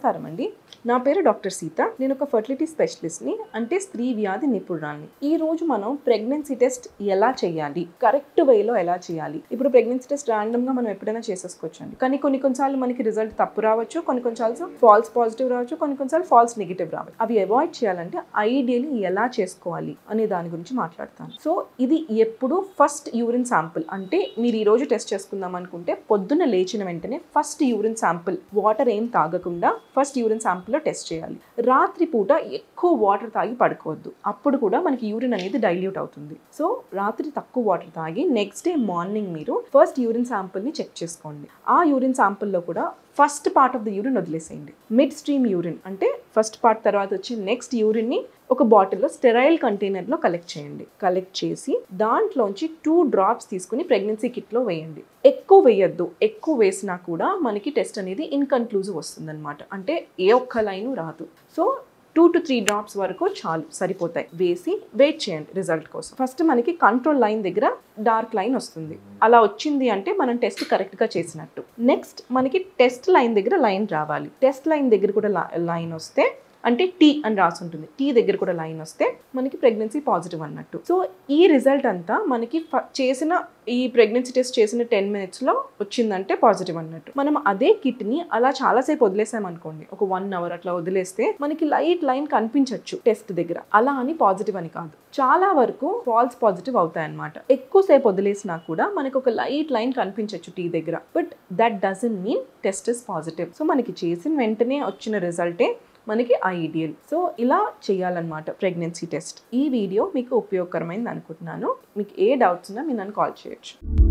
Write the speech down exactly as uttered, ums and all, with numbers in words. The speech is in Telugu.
నమస్కారం అండి. నా పేరు డాక్టర్ సీత. నేను ఒక ఫర్టిలిటీ స్పెషలిస్ట్ని, అంటే స్త్రీ వ్యాధి నిపుణురాలిని. ఈ రోజు మనం ప్రెగ్నెన్సీ టెస్ట్ ఎలా చేయాలి, కరెక్ట్ వేలో ఎలా చేయాలి. ఇప్పుడు ప్రెగ్నెన్సీ టెస్ట్ ర్యాండమ్గా మనం ఎప్పుడైనా చేసేసుకోవచ్చండి. కానీ కొన్ని కొన్నిసార్లు మనకి రిజల్ట్ తప్పు రావచ్చు, కొన్ని కొన్నిసార్లు ఫాల్స్ పాజిటివ్ రావచ్చు, కొన్ని కొన్నిసార్లు ఫాల్స్ నెగిటివ్ రావచ్చు. అవి అవాయిడ్ చేయాలంటే ఐడియల్లీ ఎలా చేసుకోవాలి అనే దాని గురించి మాట్లాడతాను. సో ఇది ఎప్పుడు ఫస్ట్ యూరిన్ శాంపుల్, అంటే మీరు ఈ రోజు టెస్ట్ చేసుకుందాం అనుకుంటే పొద్దున్న లేచిన వెంటనే ఫస్ట్ యూరిన్ శాంపుల్, వాటర్ ఏం తాగకుండా ఫస్ట్ యూరిన్ శాంపుల్ లో టెస్ట్ చేయాలి. రాత్రి పూట ఎక్కువ వాటర్ తాగి పడుకోవద్దు, అప్పుడు కూడా మనకి యూరిన్ అనేది డైల్యూట్ అవుతుంది. సో రాత్రి తక్కువ వాటర్ తాగి నెక్స్ట్ డే మార్నింగ్ మీరు ఫస్ట్ యూరిన్ శాంపుల్ ని చెక్ చేసుకోండి. ఆ యూరిన్ శాంపుల్లో కూడా first part of the urine వదిలేసేయండి. మిడ్ స్ట్రీమ్ యూరిన్ అంటే ఫస్ట్ పార్ట్ తర్వాత వచ్చి నెక్స్ట్ యూరిన్ ని ఒక బాటిల్లో స్టెరైల్ కంటైనర్లో కలెక్ట్ చేయండి. కలెక్ట్ చేసి దాంట్లోంచి టూ డ్రాప్స్ తీసుకుని ప్రెగ్నెన్సీ కిట్లో వేయండి. ఎక్కువ వేయద్దు, ఎక్కువ వేసినా కూడా మనకి టెస్ట్ అనేది ఇన్కన్క్లూజివ్ వస్తుంది అనమాట. అంటే ఏ ఒక్క లైను రాదు. So two to three drops వరకు చాలు, సరిపోతాయి. వేసి వెయిట్ చేయండి రిజల్ట్ కోసం. ఫస్ట్ మనకి కంట్రోల్ లైన్ దగ్గర డార్క్ లైన్ వస్తుంది. అలా వచ్చింది అంటే మనం టెస్ట్ కరెక్ట్గా చేసినట్టు. నెక్స్ట్ మనకి టెస్ట్ లైన్ దగ్గర లైన్ రావాలి. టెస్ట్ లైన్ దగ్గర కూడా లైన్ వస్తే, అంటే టీ అని రాసి ఉంటుంది, టీ దగ్గర కూడా లైన్ వస్తే మనకి ప్రెగ్నెన్సీ పాజిటివ్ అన్నట్టు. సో ఈ రిజల్ట్ అంతా మనకి చేసిన ఈ ప్రెగ్నెన్సీ టెస్ట్ చేసిన టెన్ మినిట్స్లో వచ్చిందంటే పాజిటివ్ అన్నట్టు. మనం అదే కిట్ని అలా చాలాసేపు వదిలేసామనుకోండి, ఒక వన్ అవర్ అట్లా వదిలేస్తే మనకి లైట్ లైన్ కనిపించవచ్చు టెస్ట్ దగ్గర. అలా అని పాజిటివ్ అని కాదు, చాలా వరకు ఫాల్స్ పాజిటివ్ అవుతాయి అన్నమాట. ఎక్కువసేపు వదిలేసినా కూడా మనకి ఒక లైట్ లైన్ కనిపించవచ్చు టీ దగ్గర, but that doesn't mean test is positive. So మనకి చేసిన వెంటనే వచ్చిన రిజల్టే మనకి ఐడియల్. సో ఇలా చేయాలన్నమాట ప్రెగ్నెన్సీ టెస్ట్. ఈ వీడియో మీకు ఉపయోగకరమైంది అనుకుంటున్నాను. మీకు ఏ డౌట్స్ ఉన్నా మీరు నన్ను కాల్ చేయొచ్చు.